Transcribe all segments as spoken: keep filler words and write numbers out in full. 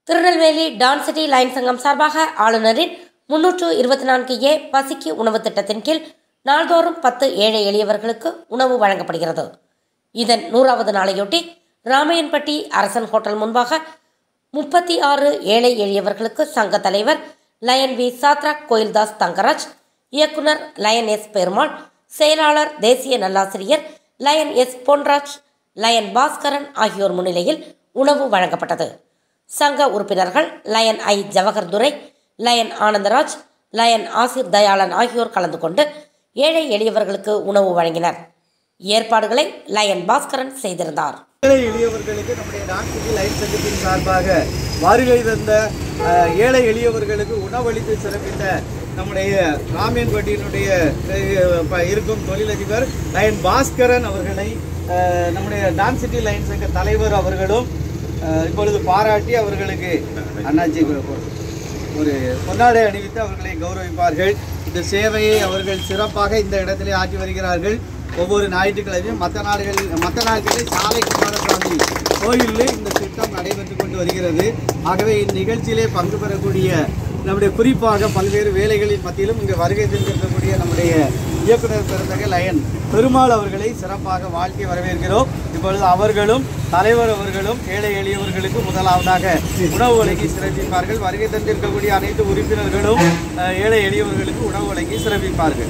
Tirunelveli Don city line சங்கம் சார்பாக ஆளுநரின் முன்னூற்று இருபத்தி நான்கு ஏ பசிக்கு உணவு திட்டத்தின் கீழ் நாள்தோறும் பத்து ஏழை எளியவர்களுக்கு உணவு வழங்கப்படுகிறது. இதன் நூறாவது நாளையொட்டி ராமையன்பட்டி அரசன் ஹோட்டல் முன்பாக முப்பத்தி ஆறு ஏழை எளியவர்களுக்கு சங்க தலைவர் Lion V Shadrach Koildas Thangaraj, இயக்குனர் லயன் எஸ் பெருமாள், செயலாளர் தேசிய நல்லாசிரியர் Lion S Ponraj, Lion Baskaran ஆகியோர் முன்னிலையில் உணவு வழங்கப்பட்டது. சங்க உறுப்பினர்கள் Lion I Jawahar Durai, Lion Anandaraj, Lion Asir Dayalan ஆகியோர் கலந்து கொண்டு ஏழை எளியவர்களுக்கு உணவு வழங்கினர். ஏற்பாடுகளை லயன் பாஸ்கரன் செய்திருந்தார். ஏழை எளியவர்களுக்கு நம்முடைய டான் சிட்டி லைன் சங்கத்தின் சார்பாக வருகை தந்த ஏழை எளியவர்களுக்கு உணவளித்து சிறப்பித்த நம்முடைய ராமையன்பட்டியினுடைய இருக்கும் தொழிலதிபர் லயன் பாஸ்கரன் அவர்களை நம்முடைய டான் சிட்டி லைன் சங்க தலைவர் அவர்களும் இப்பொழுது பாராட்டி அவர்களுக்கு அண்ணாச்சி ஒரு பொன்னாடை அணிவித்து அவர்களை கௌரவிப்பார்கள். இந்த சேவையை அவர்கள் சிறப்பாக இந்த இடத்திலே ஆற்றி வருகிறார்கள். ஒவ்வொரு ஞாயிற்றுக்கிழமையும் மற்ற நாடுகளில் மற்ற நாட்களில் சாலை குமாரசுவாமி கோயிலில் இந்த திட்டம் நடைபெற்று கொண்டு வருகிறது. ஆகவே இந்நிகழ்ச்சியிலே பங்கு பெறக்கூடிய நம்முடைய குறிப்பாக பல்வேறு வேலைகளின் மத்தியிலும் இங்கு வருகை தந்திருக்கக்கூடிய நம்முடைய இயக்குனர் பெருந்தகை லயன் பெருமாள் அவர்களை சிறப்பாக வாழ்க்கை வரவேற்கிறோம். இப்பொழுது அவர்களும் தலைவர் அவர்களும் ஏழை எளியவர்களுக்கு முதலாவதாக உணவு வழங்கி சிறப்பிப்பார்கள். வருகை தந்திருக்கக்கூடிய அனைத்து உறுப்பினர்களும் ஏழை எளியவர்களுக்கு உணவு வழங்கி சிறப்பிப்பார்கள்.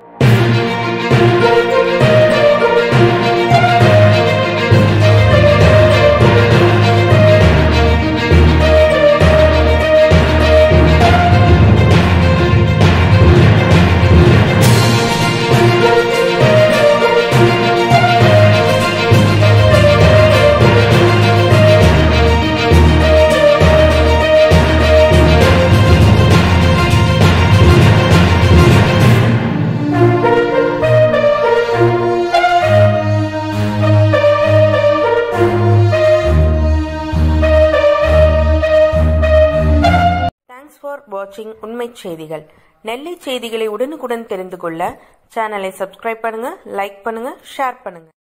ஃபார் வாட்சிங் உண்மை செய்திகள். நெல்லை செய்திகளை உடனுக்குடன் தெரிந்து கொள்ள சேனலை சப்ஸ்கிரைப் பண்ணுங்க, லைக் பண்ணுங்க, ஷேர் பண்ணுங்க.